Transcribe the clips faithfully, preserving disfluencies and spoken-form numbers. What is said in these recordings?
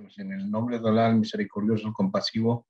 Pues en el nombre de Allah, el misericordioso, el compasivo,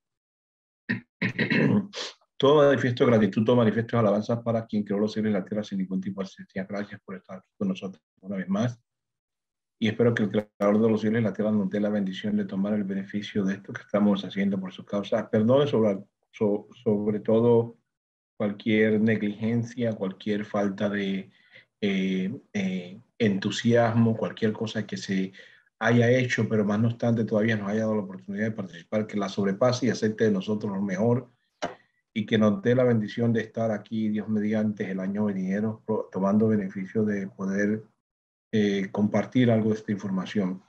todo manifiesto de gratitud, todo manifiesto de alabanza para quien creó los cielos y la tierra sin ningún tipo de asistencia. Gracias por estar aquí con nosotros una vez más. Y espero que el creador de los cielos y la tierra nos dé la bendición de tomar el beneficio de esto que estamos haciendo por su causa. Perdone sobre, so, sobre todo cualquier negligencia, cualquier falta de eh, eh, entusiasmo, cualquier cosa que se haya hecho, pero más no obstante todavía nos haya dado la oportunidad de participar, que la sobrepase y acepte de nosotros lo mejor y que nos dé la bendición de estar aquí, Dios mediante, el año venidero, tomando beneficio de poder eh, compartir algo de esta información.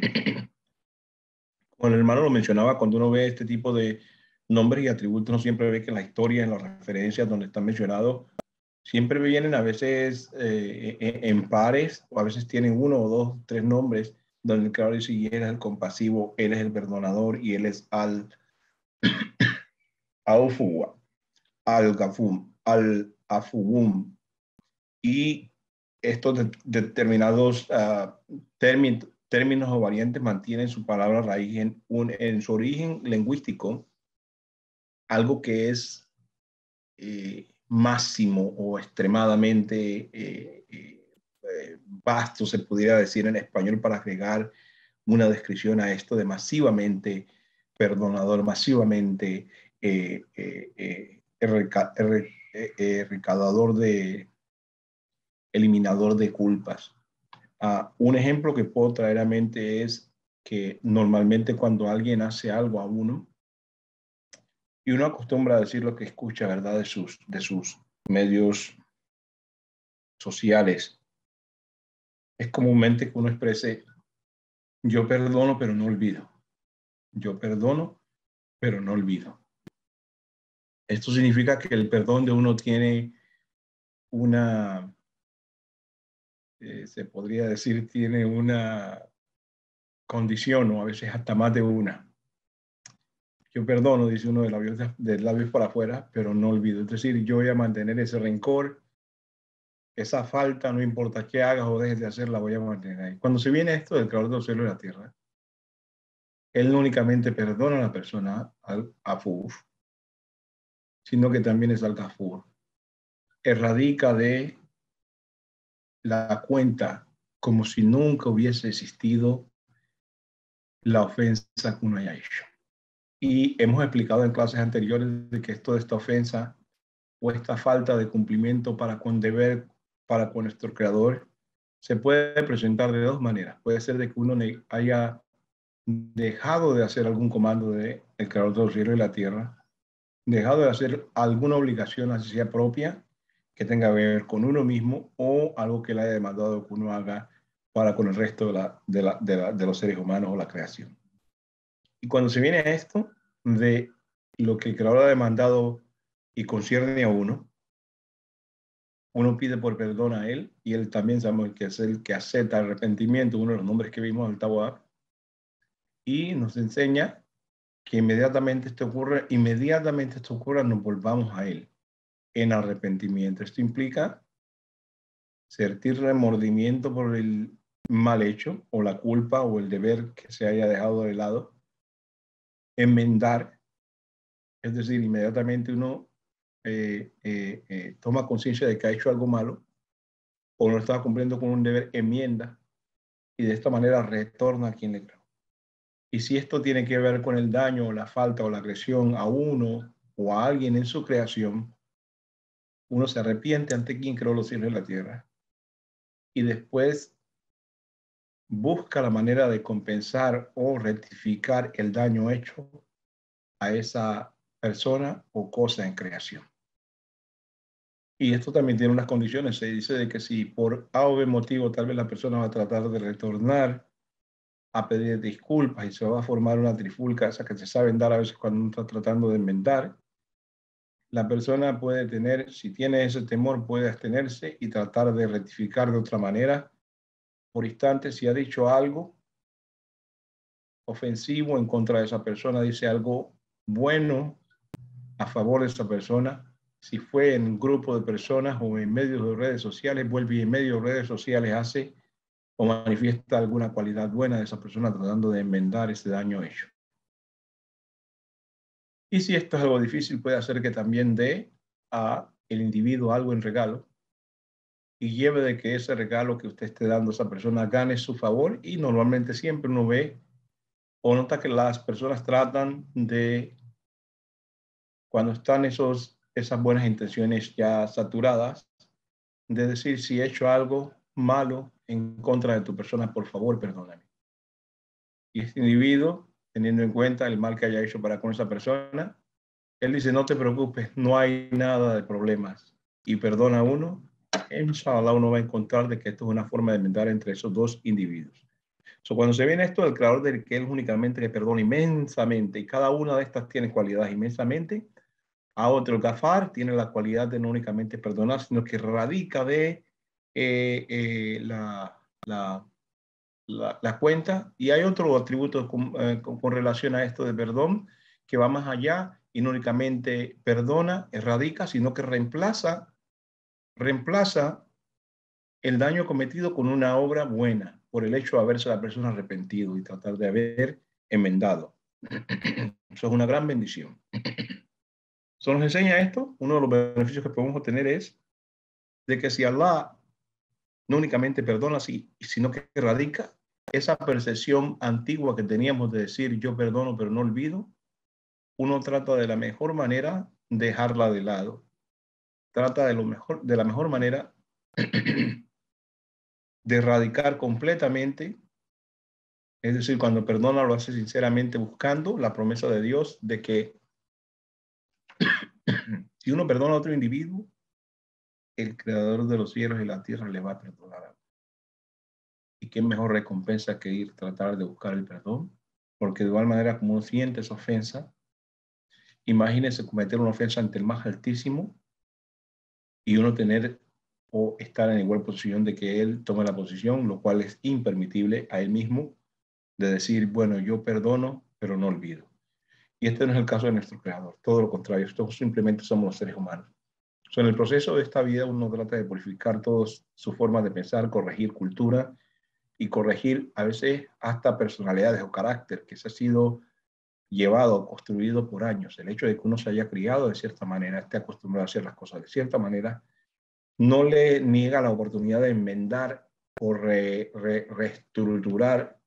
Como el hermano lo mencionaba, cuando uno ve este tipo de nombres y atributos, uno siempre ve que en la historia, en las referencias donde están mencionados, siempre vienen a veces eh, en pares, o a veces tienen uno o dos, tres nombres, donde el creador dice, y él es el compasivo, él es el perdonador, y él es al Aufuwa, al Gafum, al Afugum. Y estos de, determinados uh, términos, términos o variantes mantienen su palabra raíz en, un, en su origen lingüístico, algo que es eh, máximo o extremadamente eh, eh, vasto, se pudiera decir en español, para agregar una descripción a esto de masivamente perdonador, masivamente eh, eh, eh, erreca, erre, eh, eh, recaudador de, eliminador de culpas. Uh, un ejemplo que puedo traer a mente es que normalmente cuando alguien hace algo a uno, y uno acostumbra a decir lo que escucha, ¿verdad?, de sus, de sus medios sociales, es comúnmente que uno exprese, yo perdono, pero no olvido. Yo perdono, pero no olvido. Esto significa que el perdón de uno tiene una, eh, se podría decir, tiene una condición, o a veces hasta más de una. Yo perdono, dice uno de labios, de labios para afuera, pero no olvido. Es decir, yo voy a mantener ese rencor, esa falta, no importa qué hagas o dejes de hacer, la voy a mantener ahí. Cuando se viene esto del creador del cielo y la tierra, él no únicamente perdona a la persona, al afuf, sino que también es al gafur. Erradica de la cuenta como si nunca hubiese existido la ofensa que uno haya hecho. Y hemos explicado en clases anteriores de que esto de esta ofensa o esta falta de cumplimiento para con deber, para con nuestro creador, se puede presentar de dos maneras. Puede ser de que uno haya dejado de hacer algún comando del creador de los cielos y la tierra, dejado de hacer alguna obligación así sea propia que tenga que ver con uno mismo, o algo que le haya demandado que uno haga para con el resto de, la, de, la, de, la, de los seres humanos o la creación. Y cuando se viene a esto de lo que el creador ha demandado y concierne a uno, uno pide por perdón a él, y él también sabemos que es el que acepta el arrepentimiento, uno de los nombres que vimos del Tawab, y nos enseña que inmediatamente esto ocurre, inmediatamente esto ocurra, nos volvamos a él en arrepentimiento. Esto implica sentir remordimiento por el mal hecho, o la culpa, o el deber que se haya dejado de lado, enmendar, es decir, inmediatamente uno eh, eh, eh, toma conciencia de que ha hecho algo malo, o no estaba cumpliendo con un deber, enmienda, y de esta manera retorna a quien le creó. Y si esto tiene que ver con el daño, o la falta, o la agresión a uno o a alguien en su creación, uno se arrepiente ante quien creó los cielos y la tierra, y después busca la manera de compensar o rectificar el daño hecho a esa persona o cosa en creación. Y esto también tiene unas condiciones. Se dice de que si por A o B motivo tal vez la persona va a tratar de retornar a pedir disculpas y se va a formar una trifulca, esa que se saben dar a veces cuando uno está tratando de enmendar, la persona puede tener, si tiene ese temor, puede abstenerse y tratar de rectificar de otra manera. Por instante, si ha dicho algo ofensivo en contra de esa persona, dice algo bueno a favor de esa persona, si fue en un grupo de personas o en medios de redes sociales, vuelve y en medio de redes sociales hace o manifiesta alguna cualidad buena de esa persona tratando de enmendar ese daño hecho. Y si esto es algo difícil, puede hacer que también dé a el individuo algo en regalo y lleve de que ese regalo que usted esté dando a esa persona gane su favor. Y normalmente siempre uno ve o nota que las personas tratan de, cuando están esos, esas buenas intenciones ya saturadas, de decir, si he hecho algo malo en contra de tu persona, por favor, perdóname. Y este individuo, teniendo en cuenta el mal que haya hecho para con esa persona, él dice, no te preocupes, no hay nada de problemas. Y perdona a uno, inshallah uno va a encontrar de que esto es una forma de enmendar entre esos dos individuos. So, cuando se viene esto del creador del que él únicamente que perdona inmensamente, y cada una de estas tiene cualidades inmensamente, a otro, el Gafar tiene la cualidad de no únicamente perdonar, sino que radica de eh, eh, la, la, la, la cuenta. Y hay otro atributo con, eh, con, con relación a esto de perdón, que va más allá y no únicamente perdona, erradica, sino que reemplaza, reemplaza el daño cometido con una obra buena por el hecho de haberse la persona arrepentido y tratar de haber enmendado. Eso es una gran bendición. Eso nos enseña esto. Uno de los beneficios que podemos obtener es de que si Allah no únicamente perdona, sino que erradica esa percepción antigua que teníamos de decir yo perdono pero no olvido, uno trata de la mejor manera dejarla de lado. Trata de, lo mejor, de la mejor manera de erradicar completamente. Es decir, cuando perdona lo hace sinceramente buscando la promesa de Dios de que si uno perdona a otro individuo, el creador de los cielos y la tierra le va a perdonar. Y qué mejor recompensa que ir a tratar de buscar el perdón, porque de igual manera como uno siente esa ofensa, imagínese cometer una ofensa ante el más altísimo y uno tener o estar en igual posición de que él tome la posición, lo cual es impermitible a él mismo, de decir, bueno, yo perdono, pero no olvido. Y este no es el caso de nuestro creador, todo lo contrario, estos simplemente somos los seres humanos. O sea, en el proceso de esta vida uno trata de purificar todas sus formas de pensar, corregir cultura y corregir a veces hasta personalidades o carácter que se ha sido llevado, construido por años. El hecho de que uno se haya criado de cierta manera, esté acostumbrado a hacer las cosas de cierta manera, no le niega la oportunidad de enmendar o re, re, reestructurar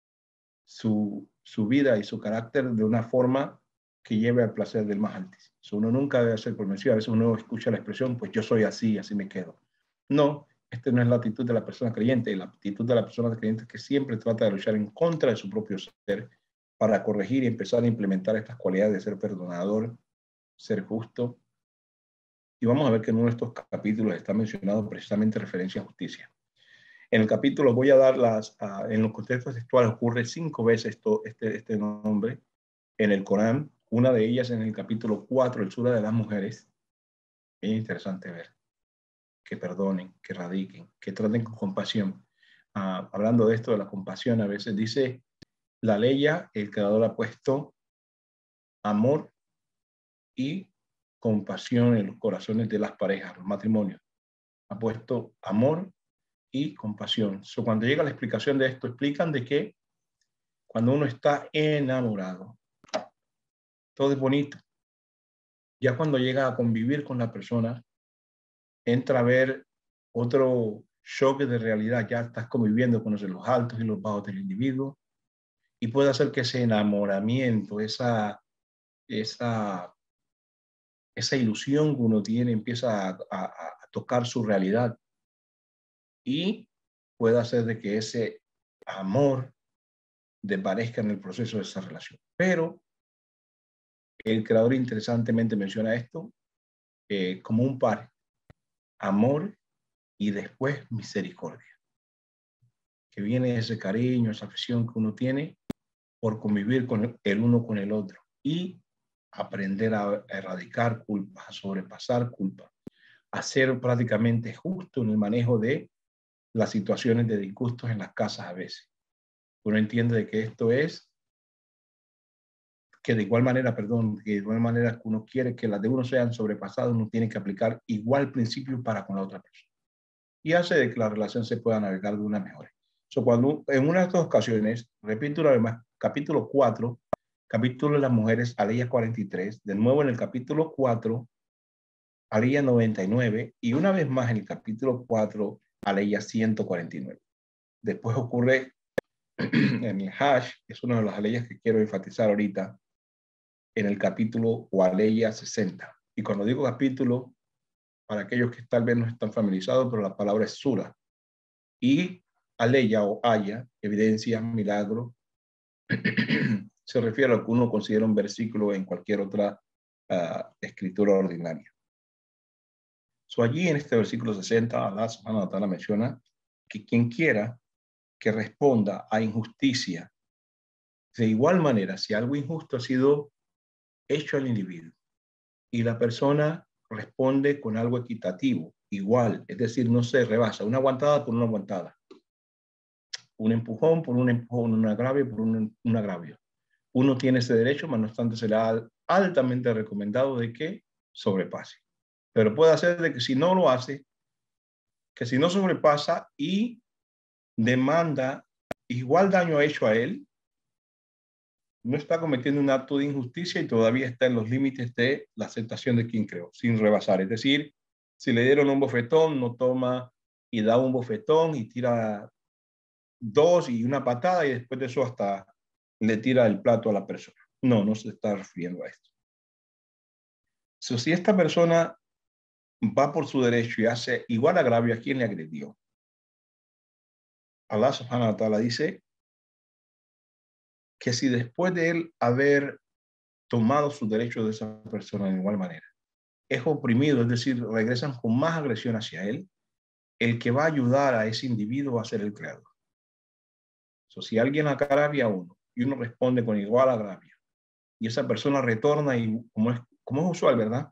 su, su vida y su carácter de una forma que lleve al placer del más altísimo. So, uno nunca debe ser convencido. A veces uno escucha la expresión, pues yo soy así, así me quedo. No, esta no es la actitud de la persona creyente. La actitud de la persona creyente es que siempre trata de luchar en contra de su propio ser para corregir y empezar a implementar estas cualidades de ser perdonador, ser justo. Y vamos a ver que en uno de estos capítulos está mencionado precisamente referencia a justicia. En el capítulo voy a dar las, uh, en los contextos textuales ocurre cinco veces esto, este, este nombre en el Corán. Una de ellas en el capítulo cuatro, el Sura de las Mujeres. Es interesante ver que perdonen, que radiquen, que traten con compasión. Uh, hablando de esto de la compasión, a veces dice la ley, el creador ha puesto amor y compasión en los corazones de las parejas, los matrimonios. Ha puesto amor y compasión. So, cuando llega la explicación de esto, explican de que cuando uno está enamorado, todo es bonito. Ya cuando llega a convivir con la persona, entra a ver otro choque de realidad. Ya estás conviviendo, conoces los altos y los bajos del individuo y puede hacer que ese enamoramiento, esa, esa, esa ilusión que uno tiene empieza a, a, a tocar su realidad y puede hacer de que ese amor desaparezca en el proceso de esa relación. Pero el creador interesantemente menciona esto eh, como un par, amor y después misericordia, que viene ese cariño, esa afección que uno tiene por convivir con el uno con el otro y aprender a erradicar culpas, a sobrepasar culpas, a ser prácticamente justo en el manejo de las situaciones de disgustos en las casas a veces. Uno entiende de que esto es que de igual manera, perdón, que de igual manera que uno quiere que las de uno sean sobrepasadas, uno tiene que aplicar igual principio para con la otra persona. Y hace de que la relación se pueda navegar de una mejor. So, cuando en una de estas ocasiones, repito una vez más, capítulo cuatro, capítulo de las mujeres, Aleya cuarenta y tres, de nuevo en el capítulo cuatro, Aleya noventa y nueve, y una vez más en el capítulo cuatro, Aleya ciento cuarenta y nueve. Después ocurre en el hash, es una de las aleyas que quiero enfatizar ahorita, en el capítulo o aleya sesenta. Y cuando digo capítulo, para aquellos que tal vez no están familiarizados, pero la palabra es sura. Y aleya o haya, evidencia, milagro, se refiere a lo que uno considera un versículo en cualquier otra uh, escritura ordinaria. So, allí en este versículo sesenta, Allah subhanahu wa ta'ala menciona que quien quiera que responda a injusticia, de igual manera, si algo injusto ha sido hecho al individuo y la persona responde con algo equitativo, igual, es decir, no se rebasa, una aguantada por una aguantada, un empujón por un empujón, un agravio por un, un agravio. Uno tiene ese derecho, mas no obstante será altamente recomendado de que sobrepase. Pero puede hacer de que si no lo hace, que si no sobrepasa y demanda igual daño hecho a él, no está cometiendo un acto de injusticia y todavía está en los límites de la aceptación de quien creó, sin rebasar. Es decir, si le dieron un bofetón, no toma y da un bofetón y tira dos y una patada y después de eso hasta le tira el plato a la persona. No, no se está refiriendo a esto. So, si esta persona va por su derecho y hace igual agravio a quien le agredió, Allah subhanahu wa ta'ala dice que si después de él haber tomado sus derechos de esa persona de igual manera, es oprimido, es decir, regresan con más agresión hacia él, el que va a ayudar a ese individuo va a ser el creador. So, si alguien agravia a uno y uno responde con igual agravio y esa persona retorna y como es, como es usual, ¿verdad?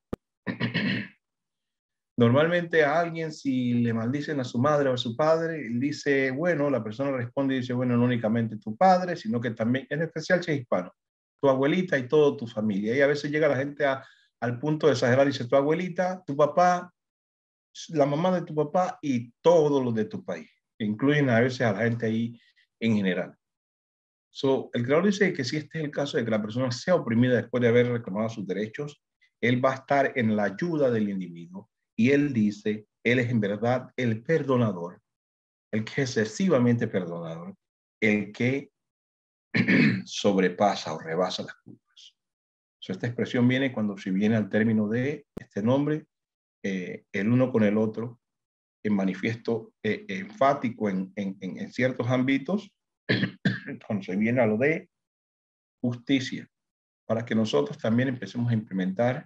Normalmente a alguien, si le maldicen a su madre o a su padre, él dice, bueno, la persona responde y dice, bueno, no únicamente tu padre, sino que también, en especial si es hispano, tu abuelita y toda tu familia. Y a veces llega la gente a, al punto de exagerar y dice, tu abuelita, tu papá, la mamá de tu papá y todos los de tu país. Incluyen a veces a la gente ahí en general. So, el creador dice que si este es el caso de que la persona sea oprimida después de haber reclamado sus derechos, él va a estar en la ayuda del individuo. Y él dice, él es en verdad el perdonador, el que es excesivamente perdonador, el que sobrepasa o rebasa las culpas. So, esta expresión viene cuando se viene al término de este nombre, eh, el uno con el otro, en manifiesto eh, enfático en, en, en ciertos ámbitos, cuando se viene a lo de justicia, para que nosotros también empecemos a implementar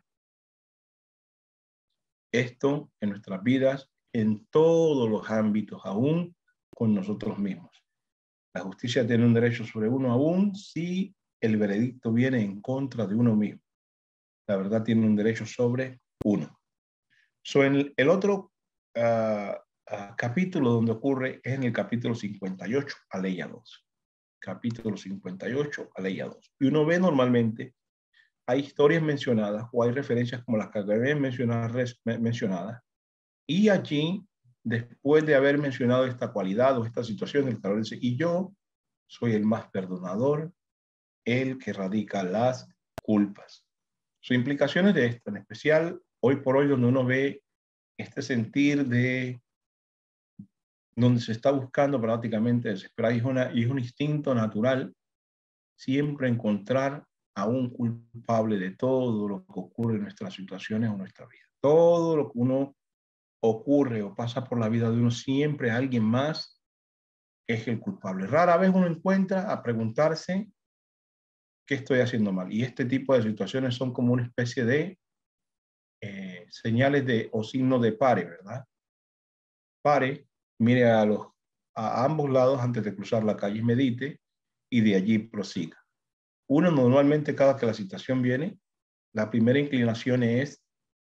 esto en nuestras vidas, en todos los ámbitos, aún con nosotros mismos. La justicia tiene un derecho sobre uno aún si el veredicto viene en contra de uno mismo. La verdad tiene un derecho sobre uno. So, en el otro uh, uh, capítulo donde ocurre es en el capítulo cincuenta y ocho, aleya dos. Capítulo cincuenta y ocho, aleya dos. Y uno ve normalmente, hay historias mencionadas o hay referencias como las que acabé mencionadas, mencionadas. Y allí, después de haber mencionado esta cualidad o esta situación, el creador dice, y yo soy el más perdonador, el que radica las culpas. Sus implicaciones de esto, en especial hoy por hoy, donde uno ve este sentir de donde se está buscando prácticamente desesperar, y es, una, y es un instinto natural siempre encontrar a un culpable de todo lo que ocurre en nuestras situaciones o nuestra vida. Todo lo que uno ocurre o pasa por la vida de uno, siempre alguien más es el culpable. Rara vez uno encuentra a preguntarse qué estoy haciendo mal. Y este tipo de situaciones son como una especie de eh, señales de o signos de pare, ¿verdad? Pare, mire a, los, a ambos lados antes de cruzar la calle y medite y de allí prosiga. Uno normalmente cada que la situación viene, la primera inclinación es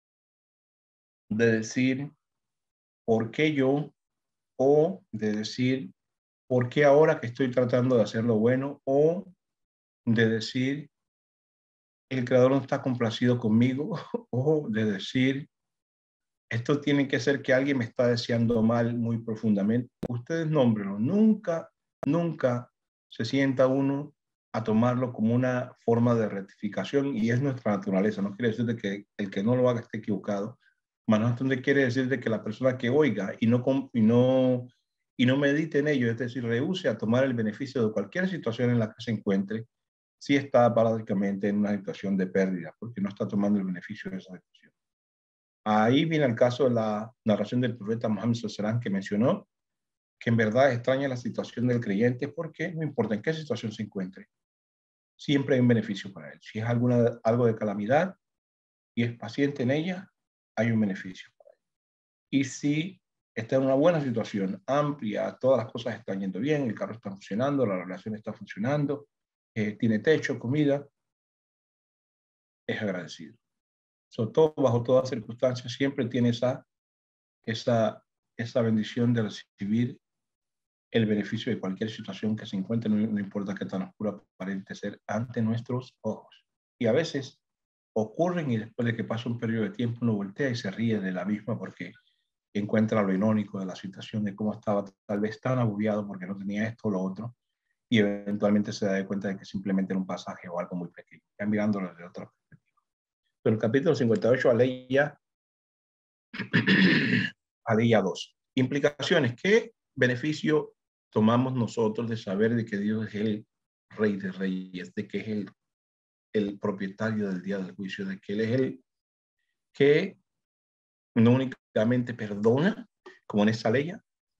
de decir, ¿por qué yo? O de decir, ¿por qué ahora que estoy tratando de hacer lo bueno? O de decir, el creador no está complacido conmigo. O de decir, esto tiene que ser que alguien me está deseando mal muy profundamente. Ustedes nómbrenlo. Nunca nunca se sienta uno a tomarlo como una forma de rectificación, y es nuestra naturaleza. No quiere decir de que el que no lo haga esté equivocado, más no quiere decir de que la persona que oiga y no, y no, y no medite en ello, es decir, rehúse a tomar el beneficio de cualquier situación en la que se encuentre, sí está paradójicamente en una situación de pérdida, porque no está tomando el beneficio de esa situación. Ahí viene el caso de la narración del profeta Muhammad sallallahu alaihi wasallam, que mencionó que en verdad extraña la situación del creyente, porque no importa en qué situación se encuentre, siempre hay un beneficio para él. Si es alguna, algo de calamidad y es paciente en ella, hay un beneficio para él. Y si está en una buena situación, amplia, todas las cosas están yendo bien, el carro está funcionando, la relación está funcionando, eh, tiene techo, comida, es agradecido. Sobre todo, bajo todas circunstancias, siempre tiene esa, esa, esa bendición de recibir el beneficio de cualquier situación que se encuentre, no, no importa qué tan oscura aparente ser ante nuestros ojos. Y a veces ocurren, y después de que pasa un periodo de tiempo uno voltea y se ríe de la misma, porque encuentra lo irónico de la situación, de cómo estaba tal vez tan agobiado porque no tenía esto o lo otro, y eventualmente se da cuenta de que simplemente era un pasaje o algo muy pequeño, ya mirándolo desde otra perspectiva. Pero el capítulo cincuenta y ocho, Aleya, Aleya dos. Implicaciones. ¿Qué beneficio tomamos nosotros de saber de que Dios es el Rey de Reyes, de que es el, el propietario del día del juicio, de que Él es el que no únicamente perdona, como en esa ley,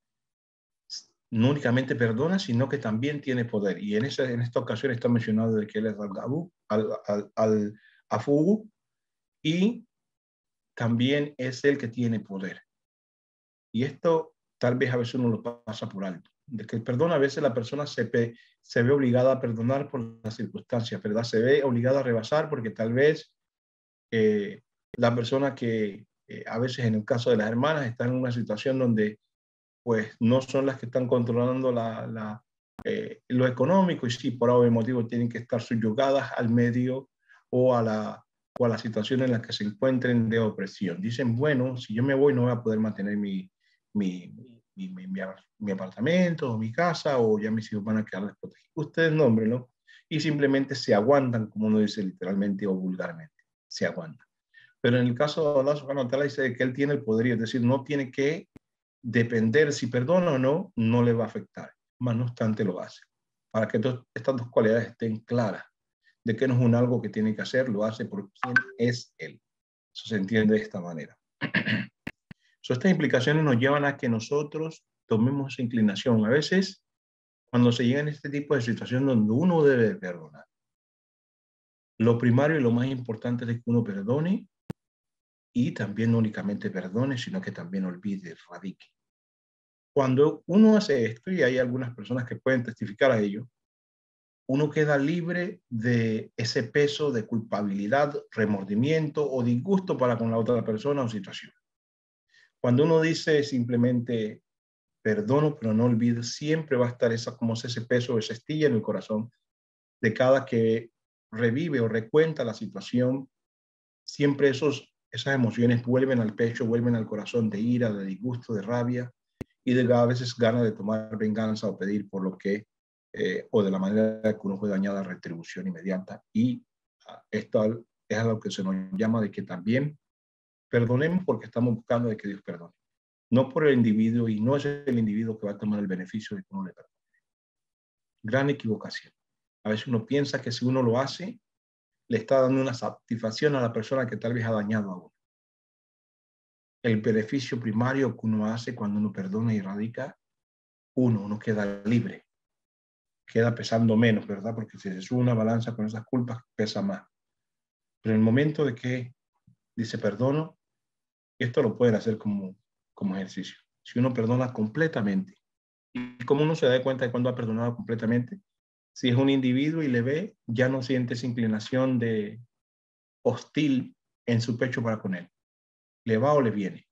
no únicamente perdona, sino que también tiene poder? Y en, esa, en esta ocasión está mencionado de que Él es al-Gabu, al, al, al-Afugu, y también es el que tiene poder. Y esto tal vez a veces uno lo pasa por alto. De que el perdón, a veces la persona se, se ve obligada a perdonar por las circunstancias, ¿verdad? Se ve obligada a rebasar porque tal vez eh, la persona que eh, a veces en el caso de las hermanas está en una situación donde pues no son las que están controlando la, la, eh, lo económico, y sí, por algún motivo tienen que estar subyugadas al medio o a la, o a la situación en la que se encuentren de opresión. Dicen, bueno, si yo me voy no voy a poder mantener mi, mi, mi, mi, mi, mi apartamento o mi casa, o ya mis hijos van a quedar desprotegidos. Ustedes nómbrenlo, y simplemente se aguantan, como uno dice literalmente o vulgarmente, se aguantan. Pero en el caso de Allah subhanahu wa ta'ala dice que Él tiene el poder, es decir, no tiene que depender si perdona o no, no le va a afectar, más no obstante lo hace. Para que to- estas dos cualidades estén claras, de que no es un algo que tiene que hacer, lo hace por quien es Él. Eso se entiende de esta manera. So, estas implicaciones nos llevan a que nosotros tomemos esa inclinación. A veces, cuando se llega en este tipo de situación donde uno debe perdonar, lo primario y lo más importante es que uno perdone, y también no únicamente perdone, sino que también olvide, radique. Cuando uno hace esto, y hay algunas personas que pueden testificar a ello, uno queda libre de ese peso de culpabilidad, remordimiento o disgusto para con la otra persona o situación. Cuando uno dice simplemente perdono, pero no olvido, siempre va a estar esa, como ese peso, esa estilla en el corazón de cada que revive o recuenta la situación. Siempre esos, esas emociones vuelven al pecho, vuelven al corazón, de ira, de disgusto, de rabia, y de a veces ganas de tomar venganza o pedir por lo que, eh, o de la manera que uno fue dañada, retribución inmediata. Y uh, esto es a lo que se nos llama de que también perdonemos, porque estamos buscando de que Dios perdone. No por el individuo, y no es el individuo que va a tomar el beneficio de que uno le perdone. Gran equivocación. A veces uno piensa que si uno lo hace, le está dando una satisfacción a la persona que tal vez ha dañado a uno. El beneficio primario que uno hace cuando uno perdona y radica, uno, uno queda libre, queda pesando menos, ¿verdad? Porque si se sube una balanza con esas culpas, pesa más. Pero en el momento de que dice perdono, esto lo pueden hacer como, como ejercicio. Si uno perdona completamente, y como uno se da cuenta de cuando ha perdonado completamente, si es un individuo y le ve, ya no siente esa inclinación de hostil en su pecho para con él. Le va o le viene.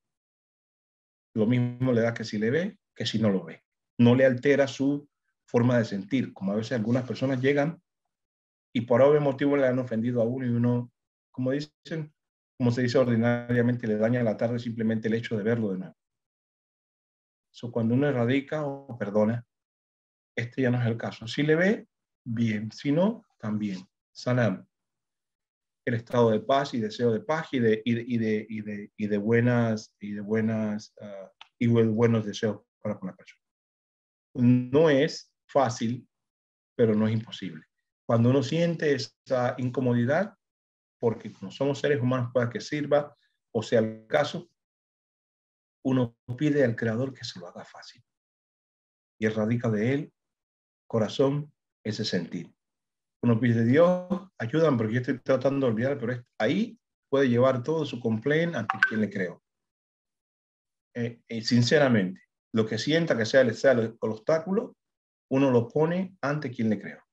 Lo mismo le da que si le ve, que si no lo ve. No le altera su forma de sentir, como a veces algunas personas llegan y por algún motivo le han ofendido a uno, y uno, como dicen, como se dice ordinariamente, le daña la tarde simplemente el hecho de verlo de nuevo. So, cuando uno erradica o perdona, este ya no es el caso. Si le ve, bien. Si no, también. Salam. El estado de paz y deseo de paz y de, y de, y de, y de, y de buenas, y de buenas, uh, y de buenos deseos para con la persona. No es fácil, pero no es imposible. Cuando uno siente esa incomodidad, porque no somos seres humanos para que sirva, o sea el caso, uno pide al Creador que se lo haga fácil. Y radica de él, corazón, ese sentir. Uno pide, Dios, ayúdame porque yo estoy tratando de olvidar, pero ahí puede llevar todo su complaint ante quien le creo. Eh, eh, sinceramente, lo que sienta que sea, sea el, el obstáculo, uno lo pone ante quien le creo.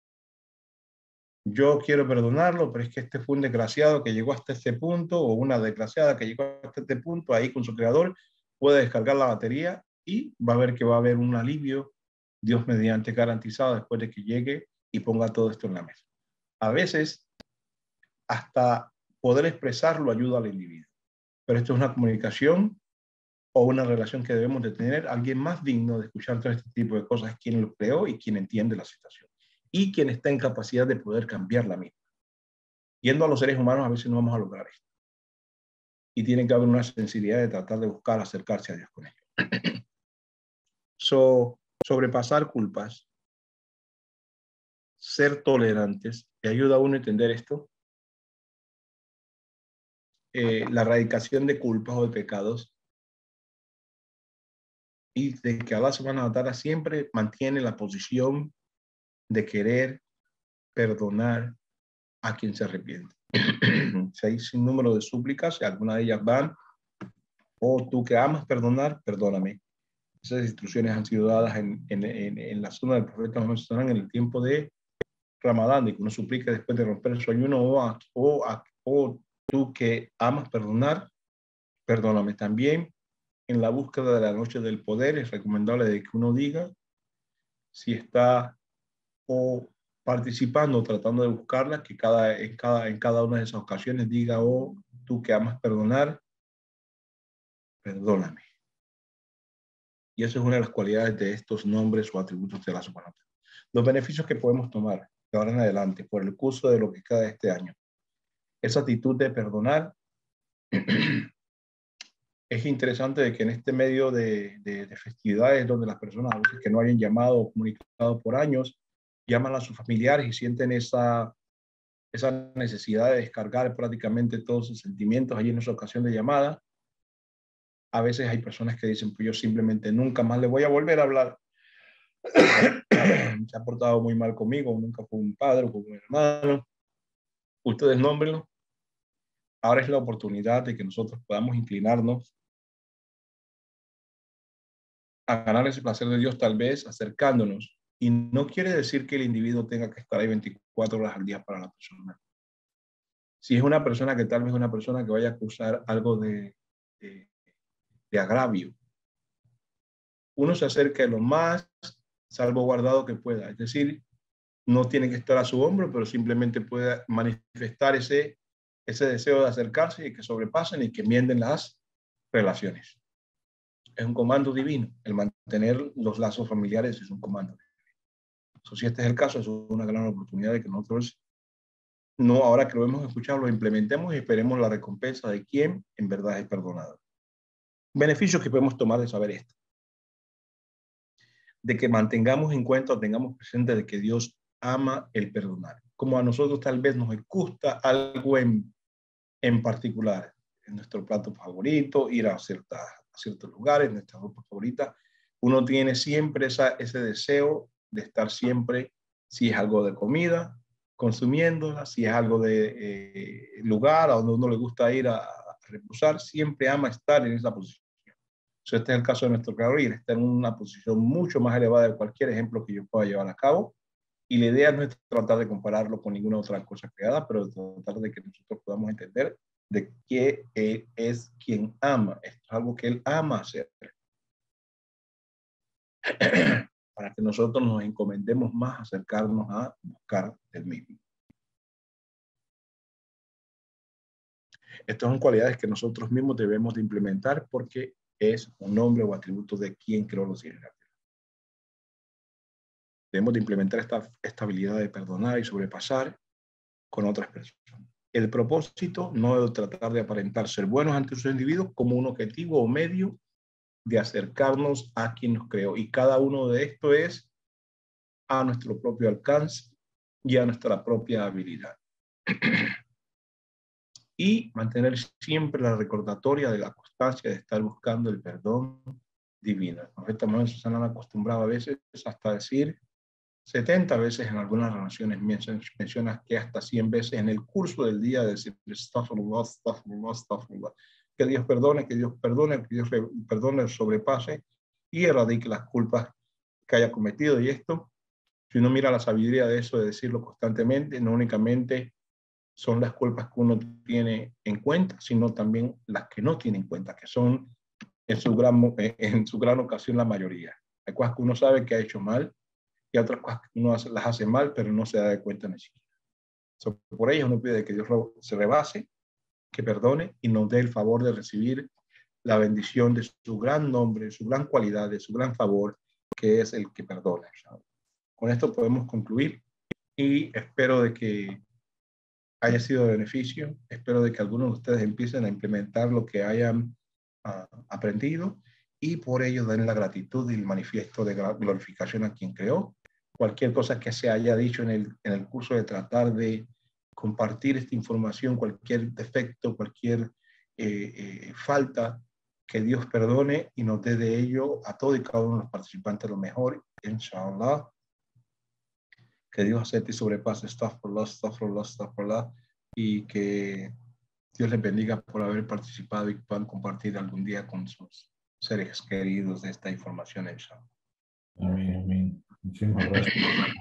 Yo quiero perdonarlo, pero es que este fue un desgraciado que llegó hasta este punto, o una desgraciada que llegó hasta este punto, ahí con su creador, puede descargar la batería y va a ver que va a haber un alivio, Dios mediante garantizado, después de que llegue y ponga todo esto en la mesa. A veces, hasta poder expresarlo ayuda al individuo. Pero esto es una comunicación o una relación que debemos de tener. Alguien más digno de escuchar todo este tipo de cosas es quien lo creó y quien entiende la situación. Y quien está en capacidad de poder cambiar la misma. Yendo a los seres humanos, a veces no vamos a lograr esto. Y tiene que haber una sensibilidad de tratar de buscar acercarse a Dios con ello. So, sobrepasar culpas, ser tolerantes, ¿te ayuda a uno a entender esto? Eh, la erradicación de culpas o de pecados y de que Allah subhanahu wa ta'ala siempre mantiene la posición de querer perdonar a quien se arrepiente. Si hay sin número de súplicas, si alguna de ellas van, o oh, tú que amas perdonar, perdóname. Esas instrucciones han sido dadas en, en, en, en la zona del profeta Muhammad en el tiempo de Ramadán, de que uno suplique después de romper su ayuno, o, a, o, a, o tú que amas perdonar, perdóname. También en la búsqueda de la noche del poder es recomendable de que uno diga si está o participando, tratando de buscarla, que cada, en, cada, en cada una de esas ocasiones diga, oh, tú que amas perdonar, perdóname. Y eso es una de las cualidades de estos nombres o atributos de la subhanahu wa ta'ala. Los beneficios que podemos tomar de ahora en adelante por el curso de lo que queda de este año. Esa actitud de perdonar. Es interesante de que en este medio de, de, de festividades donde las personas a veces que no hayan llamado o comunicado por años, llaman a sus familiares y sienten esa, esa necesidad de descargar prácticamente todos sus sentimientos allí en esa ocasión de llamada. A veces hay personas que dicen, pues yo simplemente nunca más le voy a volver a hablar. Se ha portado muy mal conmigo, nunca fue un padre o un hermano. Ustedes nómbrenlo. Ahora es la oportunidad de que nosotros podamos inclinarnos a ganar ese placer de Dios, tal vez acercándonos. Y no quiere decir que el individuo tenga que estar ahí veinticuatro horas al día para la persona. Si es una persona que tal vez es una persona que vaya a acusar algo de, de, de agravio, uno se acerca lo más salvaguardado que pueda. Es decir, no tiene que estar a su hombro, pero simplemente puede manifestar ese, ese deseo de acercarse y que sobrepasen y que enmienden las relaciones. Es un comando divino. El mantener los lazos familiares es un comando. So, si este es el caso, es una gran oportunidad de que nosotros, no ahora que lo hemos escuchado, lo implementemos y esperemos la recompensa de quien en verdad es perdonado. Beneficios que podemos tomar de saber esto. De que mantengamos en cuenta o tengamos presente de que Dios ama el perdonar. Como a nosotros tal vez nos gusta algo en, en particular, en nuestro plato favorito, ir a, cierta, a ciertos lugares, nuestra ropa favorita, uno tiene siempre esa, ese deseo de estar siempre, si es algo de comida, consumiéndola, si es algo de eh, lugar a donde uno le gusta ir a, a reposar, siempre ama estar en esa posición. So, este es el caso de nuestro creador y él está en una posición mucho más elevada de cualquier ejemplo que yo pueda llevar a cabo. Y la idea no es tratar de compararlo con ninguna otra cosa creada, pero tratar de que nosotros podamos entender de que él es quien ama. Esto es algo que él ama hacer. Para que nosotros nos encomendemos más a acercarnos a buscar el mismo. Estas son cualidades que nosotros mismos debemos de implementar porque es un nombre o atributo de quien creó los cielos. Debemos de implementar esta, esta habilidad de perdonar y sobrepasar con otras personas. El propósito no es tratar de aparentar ser buenos ante sus individuos como un objetivo o medio de acercarnos a quien nos creó. Y cada uno de estos es a nuestro propio alcance y a nuestra propia habilidad. Y mantener siempre la recordatoria de la constancia de estar buscando el perdón divino. El profeta Moisés Susana han acostumbrado a veces hasta decir setenta veces en algunas relaciones, mencionas que hasta cien veces en el curso del día, decir astaghfirullah, astaghfirullah, astaghfirullah, que Dios perdone, que Dios perdone, que Dios perdone, sobrepase y erradique las culpas que haya cometido. Y esto, si uno mira la sabiduría de eso, de decirlo constantemente, no únicamente son las culpas que uno tiene en cuenta, sino también las que no tiene en cuenta, que son en su gran, en su gran ocasión la mayoría. Hay cosas que uno sabe que ha hecho mal y otras cosas que uno hace, las hace mal, pero no se da de cuenta ni siquiera. So, por ello uno pide que Dios se rebase, que perdone y nos dé el favor de recibir la bendición de su gran nombre, su gran cualidad, de su gran favor, que es el que perdona. Con esto podemos concluir y espero de que haya sido de beneficio. Espero de que algunos de ustedes empiecen a implementar lo que hayan uh, aprendido y por ello den la gratitud y el manifiesto de glorificación a quien creó. Cualquier cosa que se haya dicho en el, en el curso de tratar de compartir esta información, cualquier defecto, cualquier eh, eh, falta, que Dios perdone y nos dé de ello a todos y cada uno de los participantes lo mejor, inshallah. Que Dios acepte y sobrepase, astaghfirullah, astaghfirullah, astaghfirullah, y que Dios les bendiga por haber participado y puedan compartir algún día con sus seres queridos de esta información. Inshallah. Amén, amén. Muchísimas gracias.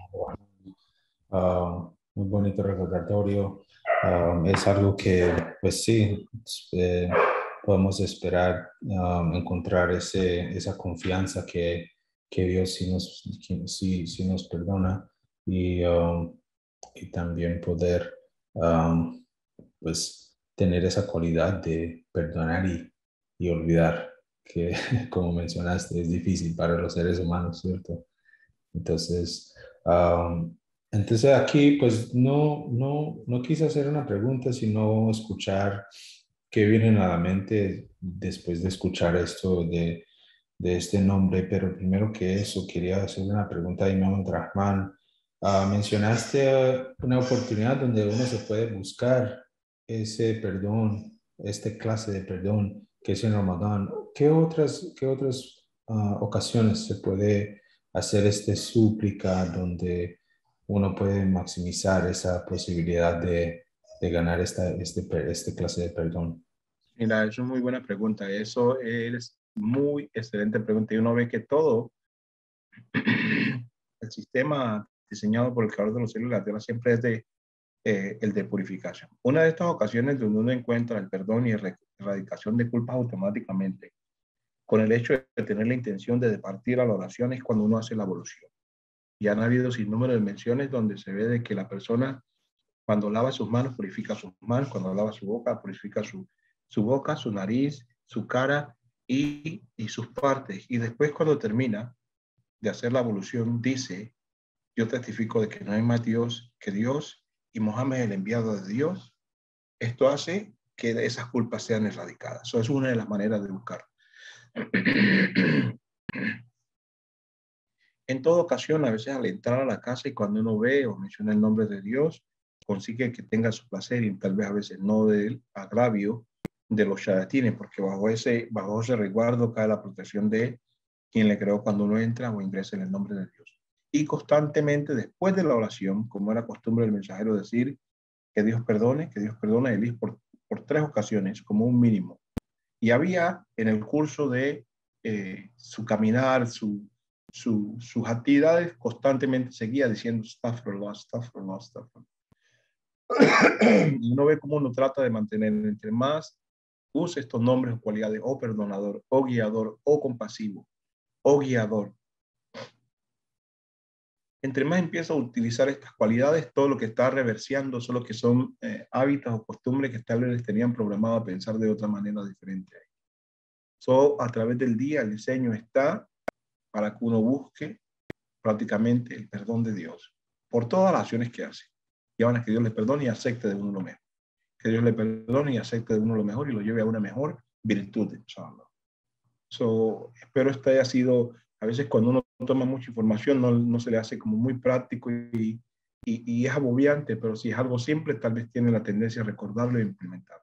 Uh, muy bonito recordatorio. Um, es algo que, pues sí, eh, podemos esperar um, encontrar ese, esa confianza que, que Dios sí nos, sí, sí nos perdona y, um, y también poder um, pues tener esa cualidad de perdonar y, y olvidar, que como mencionaste es difícil para los seres humanos, ¿cierto? Entonces, um, entonces aquí pues no, no, no quise hacer una pregunta, sino escuchar qué viene a la mente después de escuchar esto de, de este nombre. Pero primero que eso, quería hacer una pregunta a Imam Rahman. Uh, mencionaste una oportunidad donde uno se puede buscar ese perdón, esta clase de perdón que es en Ramadán. ¿Qué otras, qué otras uh, ocasiones se puede hacer esta súplica donde uno puede maximizar esa posibilidad de, de ganar esta, este, este clase de perdón? Mira, eso es muy buena pregunta. Eso es muy excelente pregunta. Y uno ve que todo el sistema diseñado por el creador de los cielos y la tierra siempre es de, eh, el de purificación. Una de estas ocasiones donde uno encuentra el perdón y erradicación de culpas automáticamente con el hecho de tener la intención de departir a la oración es cuando uno hace la evolución. Y han habido sin número de menciones donde se ve de que la persona cuando lava sus manos purifica sus manos, cuando lava su boca purifica su, su boca, su nariz, su cara y, y sus partes. Y después cuando termina de hacer la evolución dice, yo testifico de que no hay más Dios que Dios y Mohammed es el enviado de Dios. Esto hace que esas culpas sean erradicadas. Eso es una de las maneras de buscar. En toda ocasión, a veces al entrar a la casa y cuando uno ve o menciona el nombre de Dios, consigue que tenga su placer y tal vez a veces no del agravio de los shayatines, porque bajo ese, bajo ese resguardo cae la protección de quien le creó cuando uno entra o ingresa en el nombre de Dios. Y constantemente después de la oración, como era costumbre del mensajero decir, que Dios perdone, que Dios perdone a Elís por, por tres ocasiones como un mínimo. Y había en el curso de eh, su caminar, su, su, sus actividades, constantemente seguía diciendo astaghfirullah, astaghfirullah, astaghfirullah. Y uno ve cómo uno trata de mantener entre más use estos nombres o cualidades, o perdonador, o guiador, o compasivo, o guiador. Entre más empieza a utilizar estas cualidades, todo lo que está reverseando son lo que son eh, hábitos o costumbres que tal vez les tenían programado a pensar de otra manera diferente. So, a través del día el diseño está para que uno busque prácticamente el perdón de Dios por todas las acciones que hace. Llevan a que Dios le perdone y acepte de uno lo mejor. Que Dios le perdone y acepte de uno lo mejor y lo lleve a una mejor virtud. So, espero esto haya sido, a veces cuando uno toma mucha información no, no se le hace como muy práctico y, y, y es agobiante, pero si es algo simple, tal vez tiene la tendencia a recordarlo e implementarlo.